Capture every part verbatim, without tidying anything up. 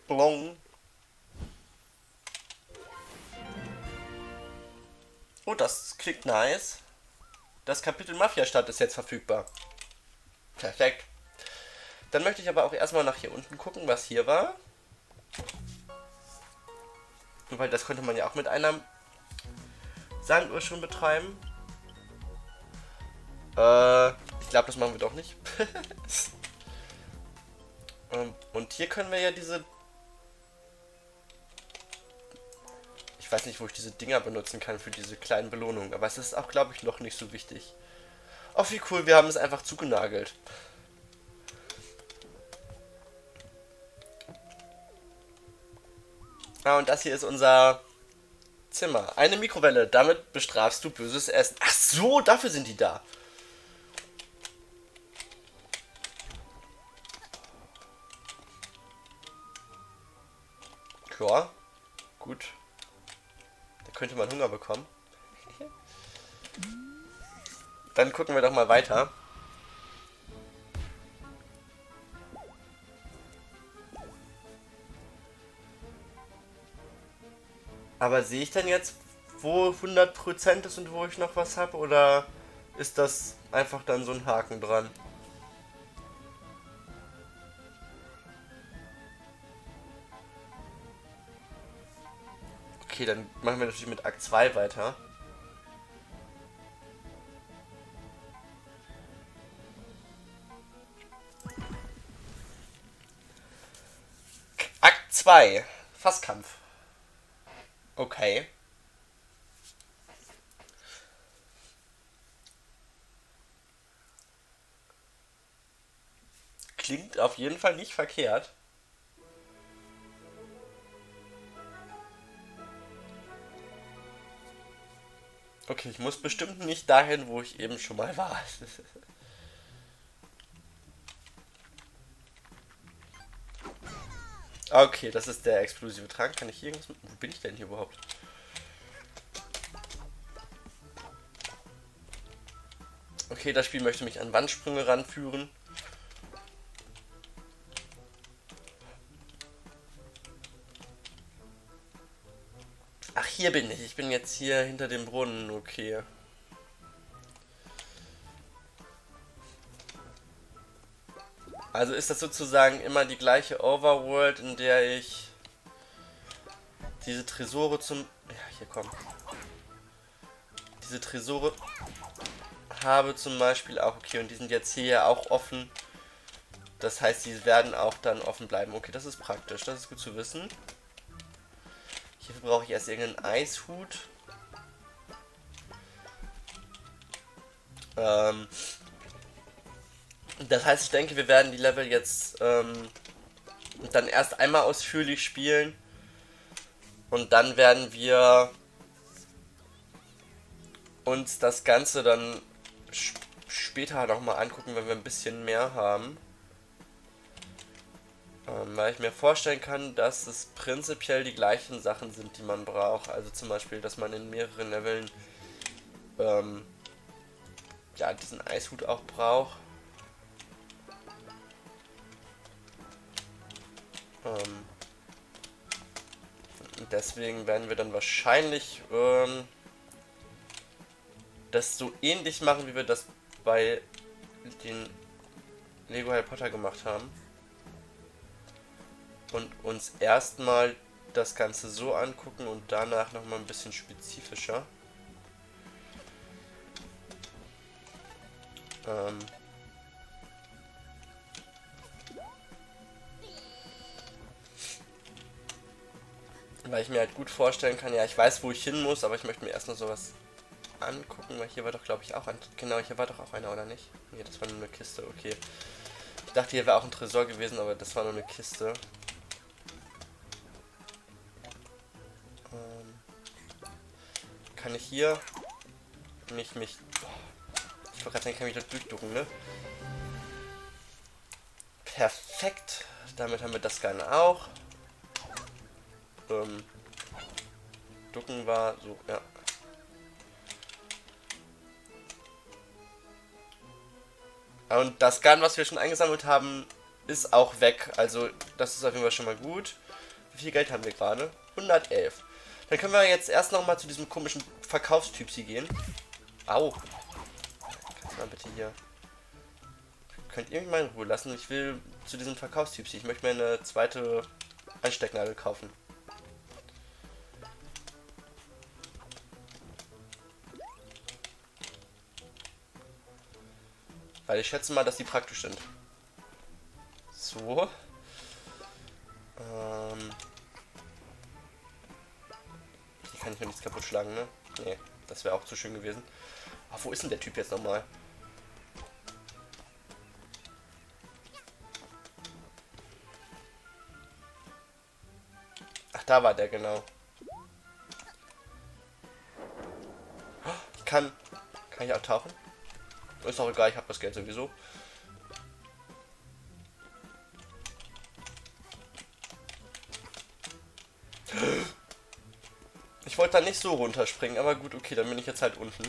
Blong. Oh, das klingt nice. Das Kapitel Mafia-Stadt ist jetzt verfügbar. Perfekt. Dann möchte ich aber auch erstmal nach hier unten gucken, was hier war. Weil das konnte man ja auch mit einer Sanduhr schon betreiben. Äh, ich glaube, das machen wir doch nicht. Und hier können wir ja diese... Ich weiß nicht, wo ich diese Dinger benutzen kann für diese kleinen Belohnungen. Aber es ist auch, glaube ich, noch nicht so wichtig. Oh, wie cool, wir haben es einfach zugenagelt. Ah, und das hier ist unser Zimmer. Eine Mikrowelle. Damit bestrafst du böses Essen. Ach so, dafür sind die da. Ja, gut. Da könnte man Hunger bekommen. Dann gucken wir doch mal weiter. Aber sehe ich denn jetzt, wo hundert Prozent ist und wo ich noch was habe? Oder ist das einfach dann so ein Haken dran? Okay, dann machen wir natürlich mit Akt zwei weiter. Akt zwei. Fasskampf. Okay. Klingt auf jeden Fall nicht verkehrt. Okay, ich muss bestimmt nicht dahin, wo ich eben schon mal war. Okay, das ist der explosive Trank. Kann ich hier irgendwas mit... Wo bin ich denn hier überhaupt? Okay, das Spiel möchte mich an Wandsprünge ranführen. Ach, hier bin ich. Ich bin jetzt hier hinter dem Brunnen. Okay. Also ist das sozusagen immer die gleiche Overworld, in der ich diese Tresore zum... Ja, hier kommen. Diese Tresore habe zum Beispiel auch. Okay, und die sind jetzt hier ja auch offen. Das heißt, die werden auch dann offen bleiben. Okay, das ist praktisch. Das ist gut zu wissen. Hierfür brauche ich erst irgendeinen Eishut. Ähm... Das heißt, ich denke, wir werden die Level jetzt ähm, dann erst einmal ausführlich spielen und dann werden wir uns das Ganze dann sp später nochmal angucken, wenn wir ein bisschen mehr haben. Ähm, weil ich mir vorstellen kann, dass es prinzipiell die gleichen Sachen sind, die man braucht. Also zum Beispiel, dass man in mehreren Leveln ähm, ja, diesen Eishut auch braucht. Ähm, deswegen werden wir dann wahrscheinlich ähm, das so ähnlich machen, wie wir das bei den Lego Harry Potter gemacht haben. Und uns erstmal das Ganze so angucken und danach nochmal ein bisschen spezifischer. Ähm, Weil ich mir halt gut vorstellen kann, ja, ich weiß, wo ich hin muss, aber ich möchte mir erst noch sowas angucken, weil hier war doch, glaube ich, auch ein... Genau, hier war doch auch einer, oder nicht? Nee, das war nur eine Kiste, okay. Ich dachte, hier wäre auch ein Tresor gewesen, aber das war nur eine Kiste. Ähm, kann ich hier mich, mich... Ich wollte gerade sagen, kann ich mich da durchducken, ne? Perfekt. Damit haben wir das gerne auch. Ähm, ducken war so, ja. Und das Gun, was wir schon eingesammelt haben, ist auch weg. Also das ist auf jeden Fall schon mal gut. Wie viel Geld haben wir gerade? hundertelf. Dann können wir jetzt erst noch mal zu diesem komischen Verkaufstyp sie gehen. Au. Kannst du mal bitte hier... Könnt ihr mich mal in Ruhe lassen? Ich will zu diesem Verkaufstyp sie. Ich möchte mir eine zweite Anstecknadel kaufen. Weil ich schätze mal, dass die praktisch sind. So. Ähm. Hier kann ich mir nichts kaputt schlagen, ne? Nee, das wäre auch zu schön gewesen. Ach, wo ist denn der Typ jetzt nochmal? Ach, da war der, genau. Ich kann... Kann ich auch tauchen? Ist auch egal, ich habe das Geld sowieso. Ich wollte da nicht so runterspringen, aber gut, okay, dann bin ich jetzt halt unten.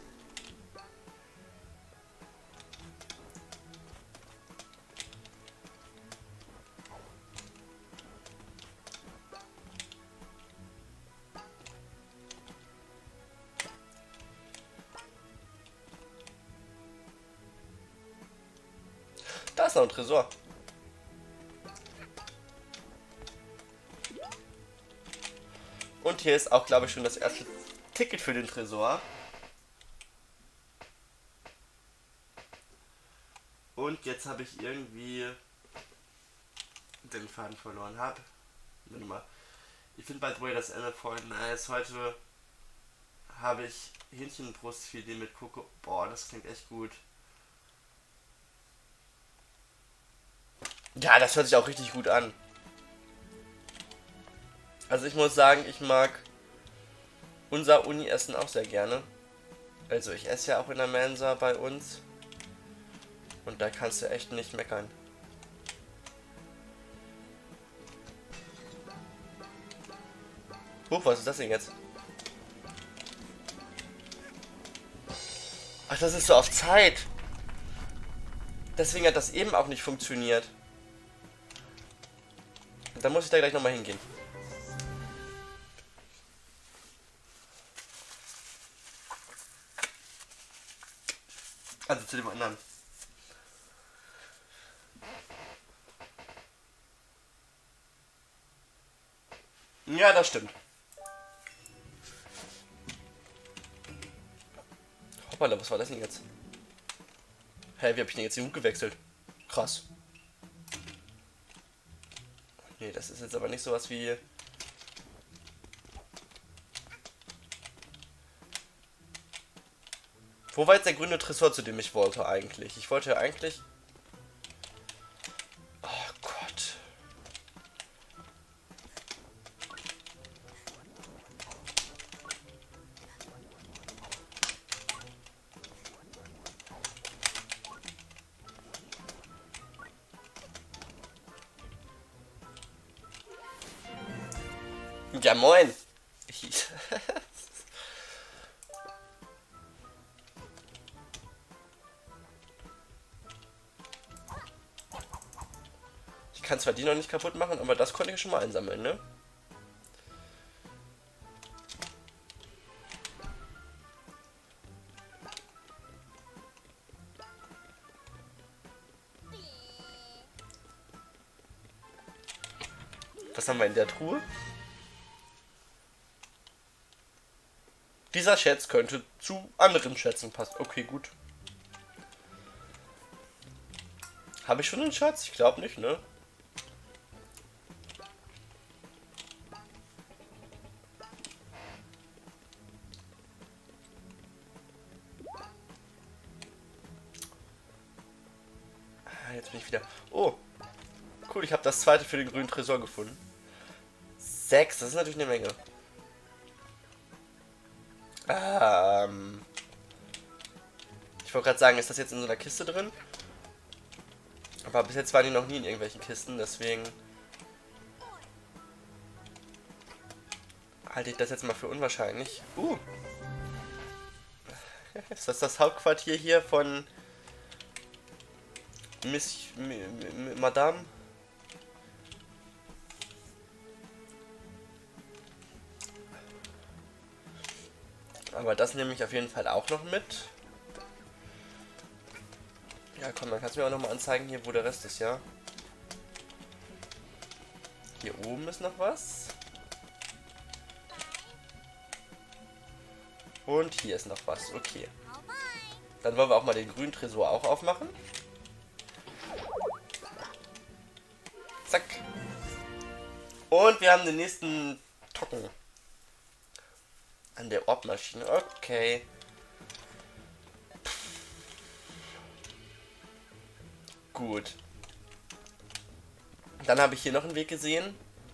Da ist noch ein Tresor. Und hier ist auch, glaube ich, schon das erste Ticket für den Tresor. Und jetzt habe ich irgendwie den Faden verloren. Hab. Warte mal. Ich finde, by the way, das Ende voll nice. Heute habe ich Hähnchenbrustfilet mit Koko. Boah, das klingt echt gut. Ja, das hört sich auch richtig gut an. Also ich muss sagen, ich mag unser Uni-Essen auch sehr gerne. Also ich esse ja auch in der Mensa bei uns. Und da kannst du echt nicht meckern. Huch, was ist das denn jetzt? Ach, das ist so auf Zeit. Deswegen hat das eben auch nicht funktioniert. Da muss ich da gleich nochmal hingehen. Also zu dem anderen. Ja, das stimmt. Hoppala, was war das denn jetzt? Hä, wie hab ich denn jetzt den Hut gewechselt? Krass. Nee, das ist jetzt aber nicht sowas wie... Wo war jetzt der grüne Tresor, zu dem ich wollte eigentlich? Ich wollte ja eigentlich... Oh Gott. Ja, moin. Ich kann zwar die noch nicht kaputt machen, aber das konnte ich schon mal einsammeln, ne? Was haben wir in der Truhe? Dieser Schatz könnte zu anderen Schätzen passen. Okay, gut. Habe ich schon einen Schatz? Ich glaube nicht, ne? Ah, jetzt bin ich wieder... Oh, cool, ich habe das zweite für den grünen Tresor gefunden. Sechs, das ist natürlich eine Menge. Ähm... Ich wollte gerade sagen, ist das jetzt in so einer Kiste drin? Aber bis jetzt waren die noch nie in irgendwelchen Kisten, deswegen halte ich das jetzt mal für unwahrscheinlich. Uh! Ist das das Hauptquartier hier von Miss M M Madame? Aber das nehme ich auf jeden Fall auch noch mit. Ja, komm, dann kannst du mir auch noch mal anzeigen, hier, wo der Rest ist, ja? Hier oben ist noch was. Und hier ist noch was, okay. Dann wollen wir auch mal den grünen Tresor auch aufmachen. Zack. Und wir haben den nächsten Token. An der Orb-Maschine, okay. Gut. Dann habe ich hier noch einen Weg gesehen.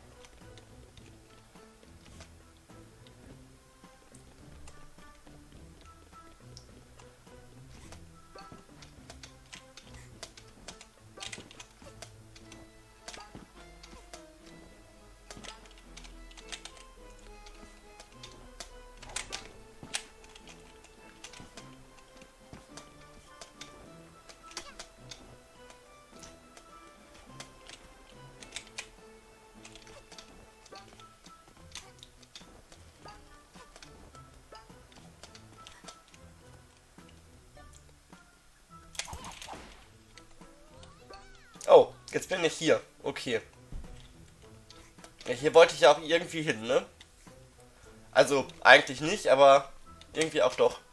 Oh, jetzt bin ich hier. Okay. Ja, hier wollte ich ja auch irgendwie hin, ne? Also, eigentlich nicht, aber irgendwie auch doch.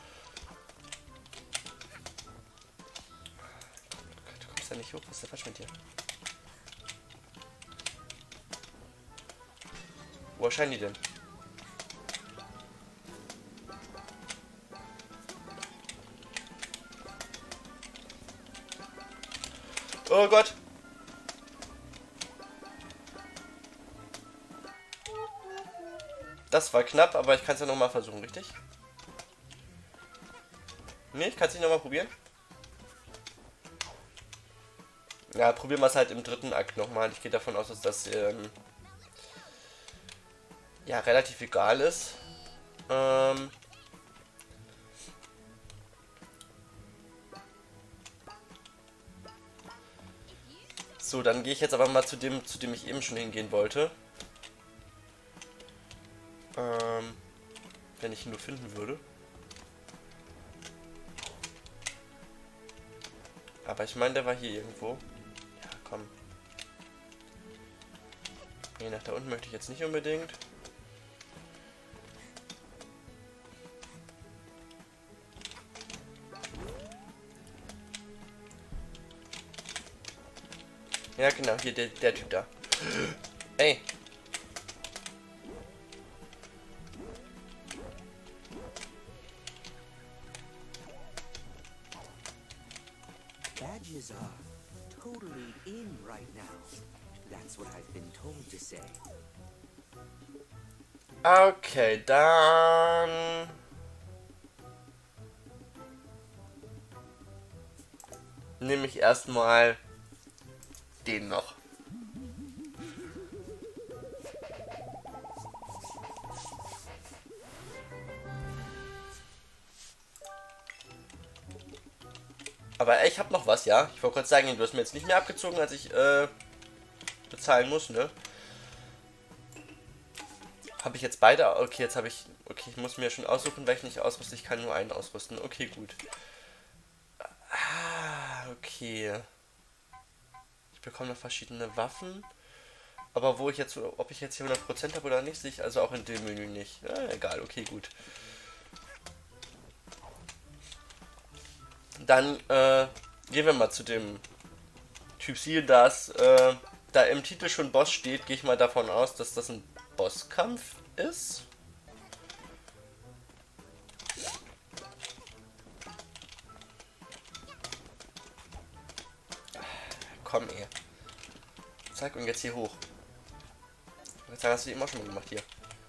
Du kommst ja nicht hoch, was ist der falsch mit dir? Wo erscheinen die denn? Oh Gott! Das war knapp, aber ich kann es ja nochmal versuchen, richtig? Ne, ich kann es nicht nochmal probieren. Ja, probieren wir es halt im dritten Akt nochmal. Ich gehe davon aus, dass das ähm, ja relativ egal ist. Ähm, so, dann gehe ich jetzt aber mal zu dem, zu dem ich eben schon hingehen wollte. Ähm, wenn ich ihn nur finden würde. Aber ich meine, der war hier irgendwo. Ja, komm. Nee, nach da unten möchte ich jetzt nicht unbedingt. Ja, genau, hier der, der Typ da. Ey. Badges are totally in right now. That's what I've been told to say. Okay, dann nehme ich erstmal den noch. Aber ich habe noch was, ja. Ich wollte kurz sagen, du hast mir jetzt nicht mehr abgezogen, als ich äh, bezahlen muss, ne? Habe ich jetzt beide? Okay, jetzt habe ich... Okay, ich muss mir schon aussuchen, welchen ich ausrüste. Ich kann nur einen ausrüsten. Okay, gut. Ah, okay. Ich bekomme noch verschiedene Waffen. Aber wo ich jetzt... Ob ich jetzt hier hundert Prozent habe oder nicht, sehe ich also auch in dem Menü nicht. Ja, egal, okay, gut. Dann äh, gehen wir mal zu dem Typ Ziel, das äh, da im Titel schon Boss steht, gehe ich mal davon aus, dass das ein Bosskampf ist. Komm, ey. Zack, und jetzt hier hoch. Jetzt hast du die immer schon mal gemacht hier.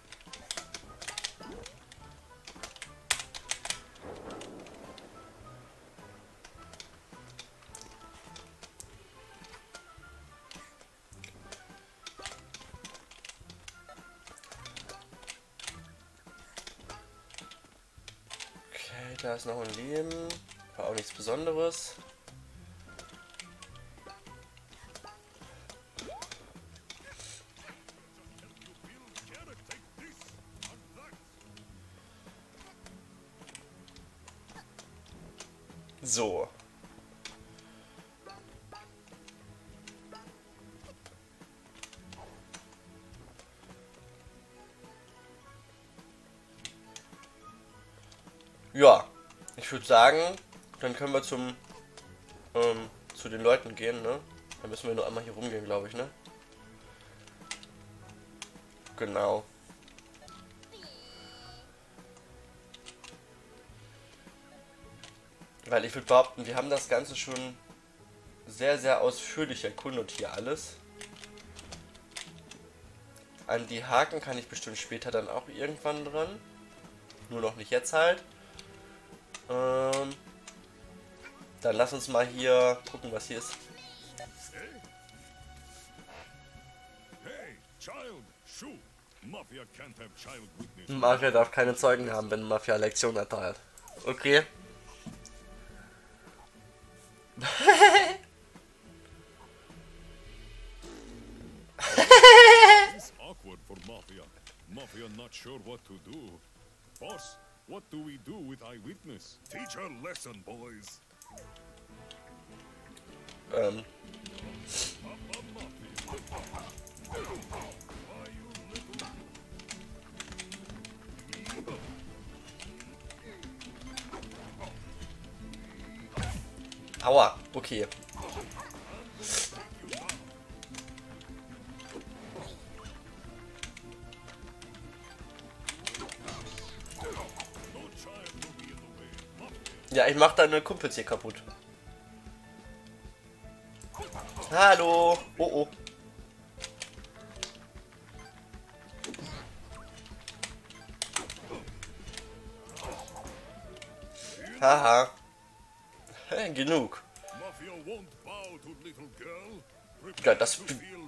Okay, da ist noch ein Leben. War auch nichts Besonderes. So. Ja, ich würde sagen, dann können wir zum ähm, zu den Leuten gehen, ne? Dann müssen wir nur einmal hier rumgehen, glaube ich, ne? Genau. Weil ich würde behaupten, wir haben das Ganze schon sehr, sehr ausführlich erkundet hier alles. An die Haken kann ich bestimmt später dann auch irgendwann dran. Nur noch nicht jetzt halt. Ähm, dann lass uns mal hier gucken, was hier ist. Mafia darf keine Zeugen haben, wenn Mafia Lektion erteilt. Okay. It's awkward for Mafia. Mafia not sure what to do. Boss, what do we do with eyewitness? Teach her lesson, boys. Ähm. Aua, okay. Ja, ich mach deine Kumpels hier kaputt. Hallo. Oh oh. Haha. Hey, genug. Ja, das,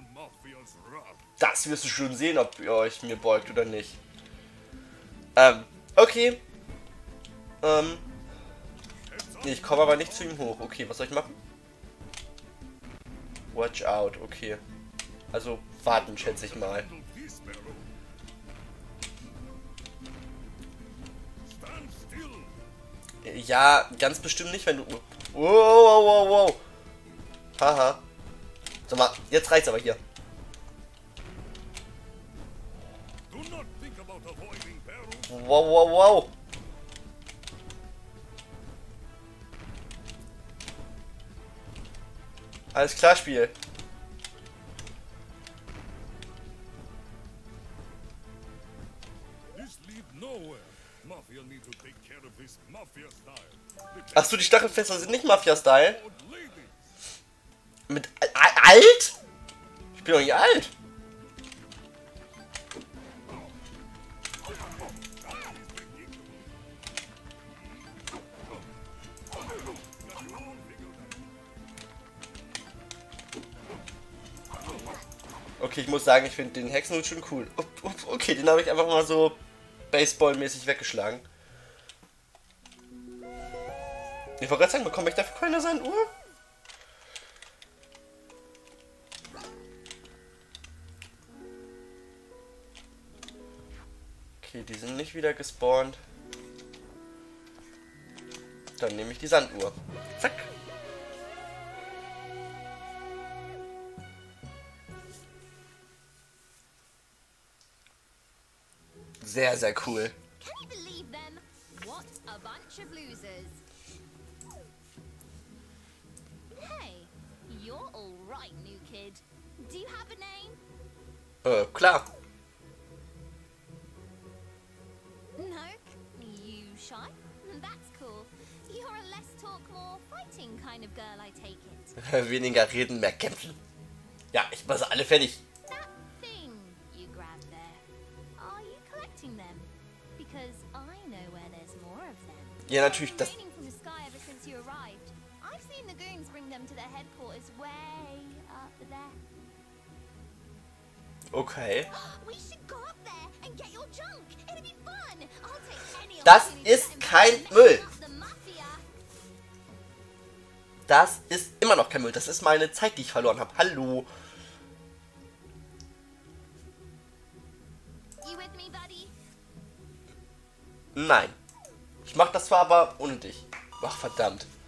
das wirst du schon sehen, ob ihr euch mir beugt oder nicht. Ähm, okay. Ähm. Nee, ich komme aber nicht zu ihm hoch. Okay, was soll ich machen? Watch out, okay. Also warten, schätze ich mal. Ja, ganz bestimmt nicht, wenn du... Wow, wow, wow, wow. Haha. Sag mal, jetzt reicht's aber hier. Wow, wow, wow. Alles klar, Spiel. Achso, die Stachelfässer sind nicht Mafia-Style. Mit alt? Ich bin doch nicht alt. Okay, ich muss sagen, ich finde den Hexenhut schon cool. Okay, den habe ich einfach mal so Baseball-mäßig weggeschlagen. Ich wollte gerade sagen, bekomme ich dafür keine Sanduhr? Okay, die sind nicht wieder gespawnt. Dann nehme ich die Sanduhr. Zack. Sehr, sehr cool. Can you believe them? What a bunch of losers. Hey, you're all right, new kid. Do you have a name? Äh, klar. No? You shy? That's cool. You're a less talk, more fighting kind of girl, I take it. Weniger reden, mehr kämpfen. Ja, ich mache alle fertig. That thing you grabbed there. Are you collecting them? Because I know where there's more of them. Ja, natürlich, das... Raining from the sky ever since you arrived. I've seen the goons bring them to their headquarters way up there. Okay. We should go up there and get your junk. It'll be fun. I'll take any Das opportunity ist to kein impress Müll. the mafia. Das ist immer noch kein Müll. Das ist meine Zeit, die ich verloren habe. Hallo. You with me, buddy? Nein. Ich mach das zwar, aber ohne dich. Ach, verdammt.